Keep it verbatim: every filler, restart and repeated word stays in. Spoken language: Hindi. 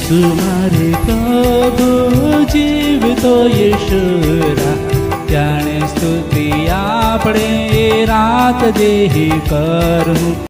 सुमारे प्रभु जीवतो यीशुरा त्याने स्तुति आपणे रात देही करूं।